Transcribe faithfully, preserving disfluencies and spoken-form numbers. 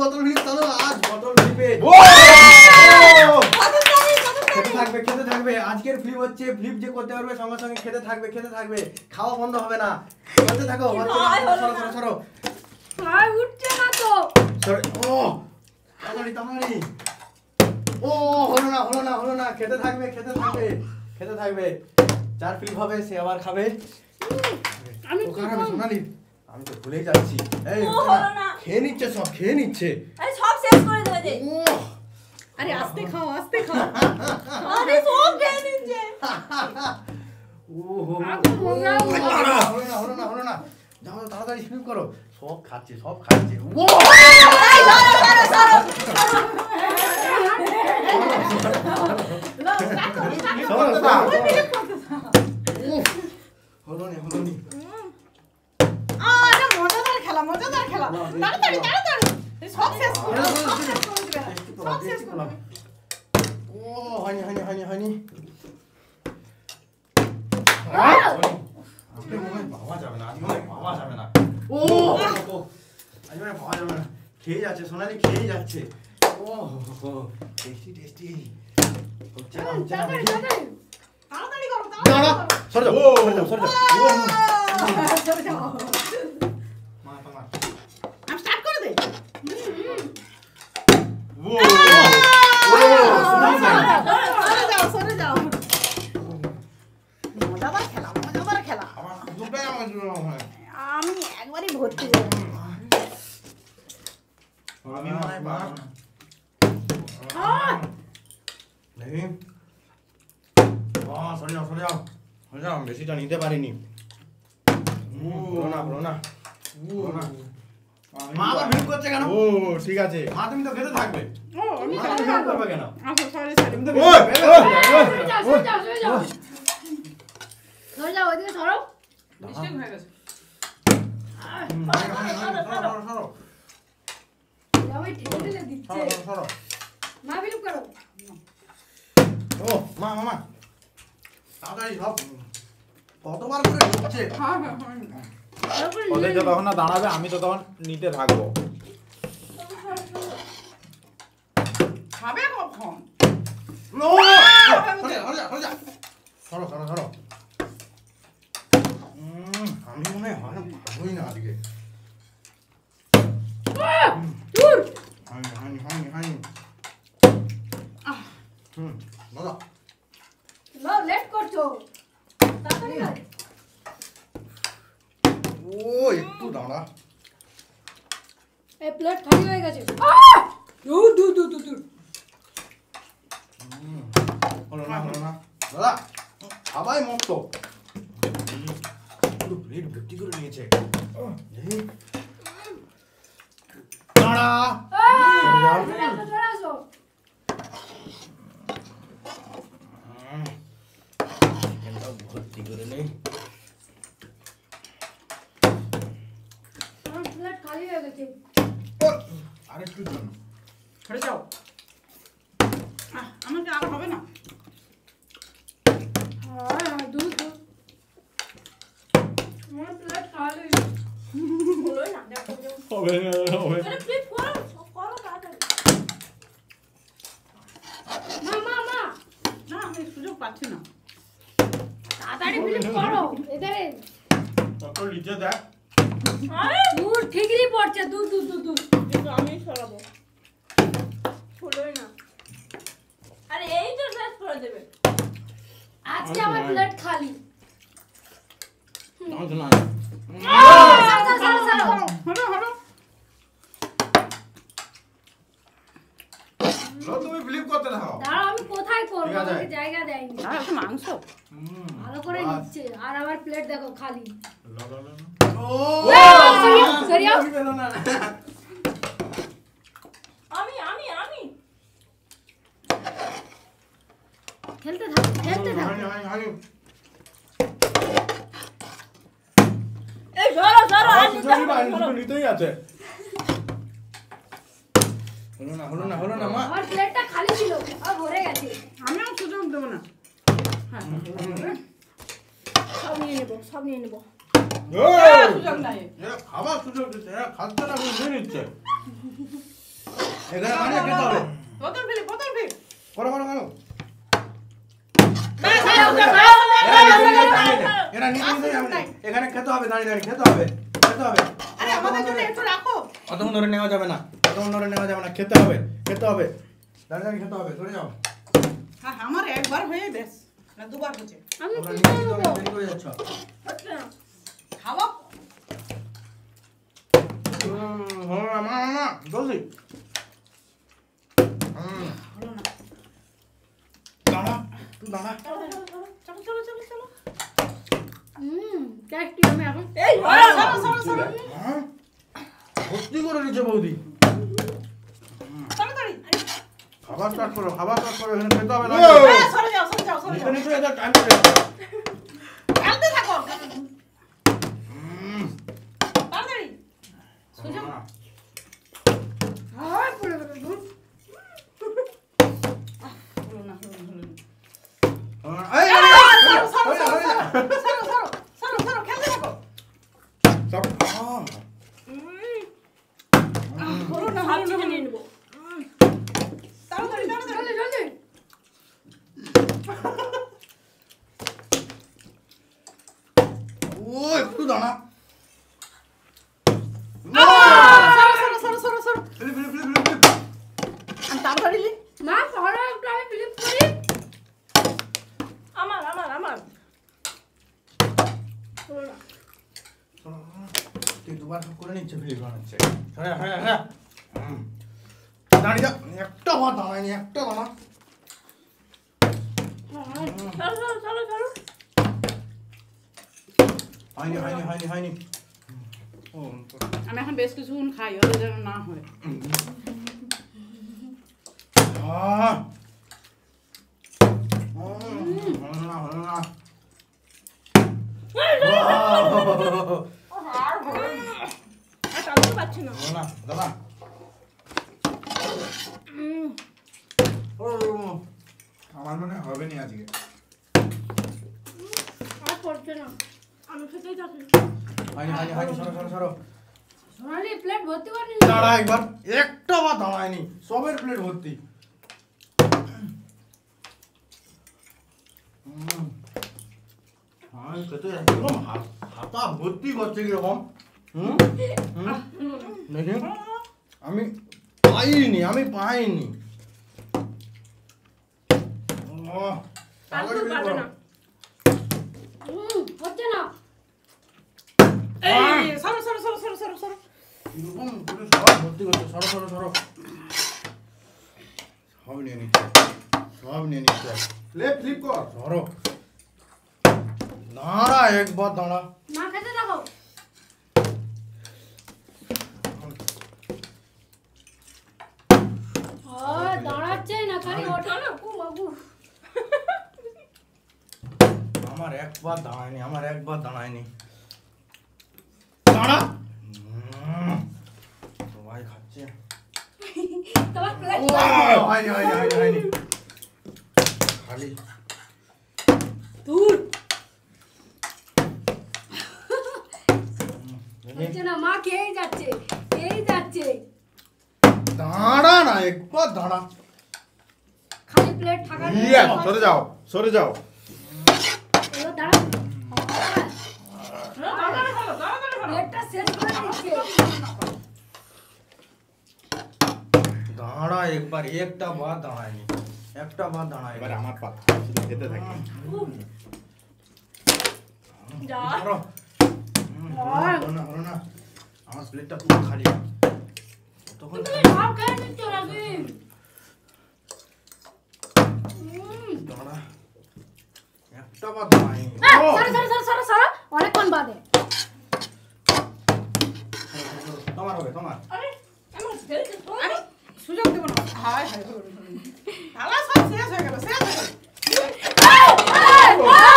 বোতল ফ্লিপ চালু আজ বোতল ফ্লিপে খেতে থাকবে খেতে থাকবে আজকের ফ্লিপ হচ্ছে ফ্লিপ যে করতে পারবে সঙ্গে সঙ্গে খেতে থাকবে খেতে থাকবে খাওয়া বন্ধ হবে না খেতে থাকো হচ্ছে না সরো সরো সরো আর উঠছে না তো সরো ও তাড়াতাড়ি তাড়াতাড়ি ও হলো না হলো না হলো না খেতে থাকবে খেতে থাকবে খেতে থাকবে যার ফ্লিপ হবে সে আবার খাবে আমি ও খাবে সোনালি আমি তো ভুলেই যাচ্ছি এই খেয়ে নিচ্ছে সব খেয়ে নিচ্ছে আরে সব শেষ করে দেবে যে ও আরে আস্তে খাও আস্তে খাও আরে সব খেয়ে নিচ্ছে ও হো হলো না হলো না হলো না যাও তাড়াতাড়ি স্লিপ করো সব খাচ্ছে সব খাচ্ছে ও এই ধরো ধরো ধরো হলো নি হলো নি আরে মজাদার খেলা মজাদার খেলা তাড়াতাড়ি তাড়াতাড়ি সব শেষ করে সব শেষ করে ও হয়নি হয়নি হয়নি হয়নি আজকে মনে হয় পাওয়া যাবে না আজকে মনে হয় পাওয়া যাবে না ও আজকে মনে হয় পাওয়া যাবে না খেয়ে যাচ্ছে সোনালি খেয়ে যাচ্ছে ও হো টেস্টি টেস্টি হচ্ছে না হচ্ছে না তাড়াতাড়ি করো দাঁড়া সরে যাও সরে যাও সরে যাও সরে যাও মা মা আমি স্টার্ট করে দেই ও ও সরে যাও সরে যাও মজাদার খেলা মজাদার খেলা আমার দুটাই আমার জন্য হয় আমি একবারই ভর্তি হয়ে গেলাম আমি মনে হয় পারবো না দেখি ও সরে যাও সরে যাও সরে যাও বেশিটা নিতে পারিনি বলো না বলো না বলো না মা আবার ভিড় করছে কেন ও ঠিক আছে মা তুমি তো খেতে থাকবে ও আমি মা তুমি ভিড় করবে কেন আচ্ছা সরি সরি তুমি তো সরে যাও সরে যাও সরে যাও সরে যাও ওইদিকে সরো মিস্টেক হয়ে গেছে সরো সরো আমি ঠেলে ঠেলে দিচ্ছে সরো সরো মা বিলুপ করো ও মা মামা তাড়াতাড়ি সব কতবার করে ঢুকছে হ্যাঁ হ্যাঁ হ্যাঁ ওদের যতক্ষণ না দাঁড়াবে আমি তো তখন নিতে থাকবো খাবে কখন নো সরে যা সরে যা সরো সরো সরো উম আমি মনে হয় ভালোই না আজকে দূর হানি হানি হানি হানি হুম দাদা লো লেট করছো তাড়াতাড়ি কর ও একটু দাঁড়া এই প্লেট খালি হয়ে গেছে দূর দূর দূর দূর দূর হলো না হলো না দাদা সবাই মুক্ত পুরো প্লেট ভর্তি করে নিয়েছে দাঁড়া চলে আসো চলে আসো ভর্তি করে নেই আমার প্লেট খালি হয়ে গেছে আরেকটুর জন্য সরে যাও আমাকে আর হবে না হ্যাঁ দূর দূর আমার প্লেট খালি বলোই না দেখো হবে হবে আরে ফ্লিপ করো করো তাড়াতাড়ি মা মা মা না আমি সুযোগ পাচ্ছি না তাড়াতাড়ি ফিলিপ করো এধারে কত লিচে দেখ আরে দূর ঠিকই পড়ছে দূর দূর দূর দূর কিন্তু আমি সরাবো হলোই না আরে এই তো শেষ করে দেবে আজকে আমার প্লেট খালি না শোনা সারা সারা সারা হলো হলো লো তুমি ফ্লিপ করতে থাকো দাঁড়াও আমি কোথায় করব ঠিক আছে। আমাকে জায়গা দেয়নি আর একটু মাংস হুম ভালো করে নিচ্ছে আর আমার প্লেট দেখো খালি ও সরিয়াও আমি আমি আমি খেলতে থাক খেলতে থাক হানি হানি হানি এই সরো সরো আর নিতে সুযোগই হবে পাইনি, না, সরো। শুধু নিতেই আছে হলো না হলো না হলো না মা আমার প্লেটটা খালি ছিল আর ভরে গেছে আমিও সুযোগ দেবো না সব নিয়ে নেবো সব নিয়ে নেবো এই! সুযোগ নাই এরা খাবার সুযোগ দিচ্ছে এরা খাচ্ছে না কিন্তু নিয়ে নিচ্ছে এখানে পানি খেতে হবে বোতল ফেলে বোতল ফেলে করো করো করো বাস এরা নিতে নিতে যাবে এখানে খেতে হবে দাঁড়িয়ে দাঁড়িয়ে খেতে হবে খেতে হবে আরে আমাদের জন্য একটু রাখো অতক্ষণ ধরে নেওয়া যাবে না অতক্ষণ ধরে নেওয়া যাবে না খেতে হবে খেতে হবে দাঁড়িয়ে দাঁড়িয়ে খেতে হবে সরে যাও হ্যাঁ আমার একবার হয়ে বেশ না দুবার হচ্ছে আমি তোমরা কি নিচে করব নিচে দেরি করে যাচ্ছ খাওয়া হুম হলো না মা মা জলদি হুম হলো না দাঁড়া তুই দাঁড়া চলো চলো চলো চলো হুম টেস্টি আমি এখন এই চলো চলো চলো হ্যাঁ ভর্তি করে নিচ্ছে বৌদি তাড়াতাড়ি খাবার স্টার্ট করো খাবার স্টার্ট করো এখানে খেতে হবে না হ্যাঁ সরে যাও সরে যাও সরে নিচে যাও নিচে এদের টাইম করে খেলতে থাকো হুম তাড়াতাড়ি সুযোগ হাই পড়ে গেল দুধ হলো না হলো না হলো না এই সরো সরো সরো সরো সরো সরো সরো খেলতে থাকো সব হলো না হাত হলো থেকে না নিয়ে নেবো তাড়াতাড়ি তাড়াতাড়ি জলদি জলদি ও একটু দাঁড়া সরো সরো সরো সরো সরো ফিলি ফিলি ফিলি ফিলি ফিলি আমি তাড়াতাড়ি লি মা পড়ো একটু আমি ফিলিপ করি আমার আমার আমার তুই দুবার সব করে নিচ্ছে ফিলিপ বানাচ্ছে হ্যাঁ হ্যাঁ হ্যাঁ দাঁড়িয়ে যা একটা ভাত দাঁড়ায়নি একটা দাঁড়া চলো চলো চলো চলো হয়নি হয়নি হয়নি হয়নি ও আমি এখন বেশ কিছুক্ষণ খাই ওদের যেন না হয় আহ হলো না হলো না আর হবে না আর টানতে পারছি না হলো না দাদা আমার মনে হয় হবে না আজকে আর পড়ছে না আমি খেতেই যাচ্ছি হয়নি হয়নি হয়নি সরো সরো সরো সোনালি প্লেট ভর্তি করে নিন দাঁড়া একবার একটা বা দাঁড়ায়নি সবের প্লেট ভর্তি হুম। আমি খেতে যাচ্ছি এরকম হাত- হাতা ভর্তি করছে কিরকম হুম হুম? দেখি আমি পাইনি আমি পাইনি ও, টানতে তাড়াতাড়ি পারবে করো। না হুম হচ্ছে না এই সরো সরো সরো সরো সরো সরো এরকম করে সব ভর্তি করছে সরো সরো সরো সব নিয়ে নিচ্ছে সব নিয়ে নিচ্ছে লেফট ফ্লিপ কর ধরো দাঁড়া একবার দাঁড়া মা খেতে থাকো আর দাঁড়াচ্ছে না খালি ওঠো না কু বাবু আমার একবার দাঁড়ায়নি আমার একবার দাঁড়ায়নি দাঁড়া উম, সবাই খাচ্ছে তোমার প্লেট ও, হয়নি হয়নি হয়নি হয়নি খালি দূর দেখি। হচ্ছে না মা খেয়েই যাচ্ছে খেয়েই যাচ্ছে দাঁড়া না একবার দাঁড়া খালি প্লেট থাকা ইয়ে, সরে যাও সরে যাও এবার দাঁড়া তাড়াতাড়ি করো তাড়াতাড়ি করো প্লেটটা শেষ করে দিচ্ছে দাঁড়া একবার একটা বার দাঁড়ায়নি একটা বার দাঁড়ায় এবার আমার পাত শুধু খেতে থাকি যা ধরো হুম, হলো না হলো না আমার প্লেটটা পুরো খালি তখন তুমি সব খেয়ে নিচ্ছ নাকি দাঁড়া একটা বার দাঁড়ায়নি ও, সরো সরো সরো সরো সরো অনেকক্ষণ বাদে তোমার হবে তোমার আরে আমার ফেলতে তো আমি সুযোগ দেব না হায় হায় হলো না, হলো না। থালা সব শেষ হয়ে গেল শেষ হয়ে গেল এই, এই,